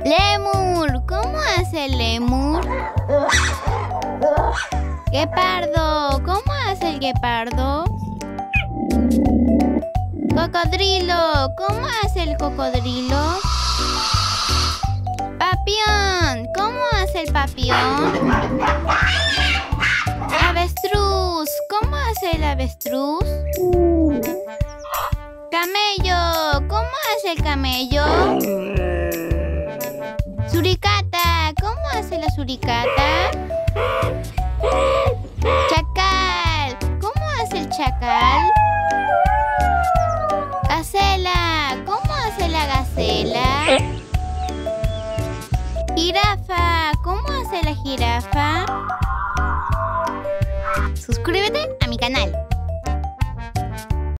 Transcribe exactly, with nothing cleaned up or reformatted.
Lemur, ¿cómo hace el lemur? Guepardo, ¿cómo hace el guepardo? Cocodrilo, ¿cómo hace el cocodrilo? Papión, ¿cómo hace el papión? Avestruz, ¿cómo hace el avestruz? Camello, ¿cómo hace el camello? Suricata, ¿cómo hace la suricata? Chacal, ¿cómo hace el chacal? Gacela, ¿cómo hace la gacela? Jirafa, ¿cómo hace la jirafa? Suscríbete a mi canal.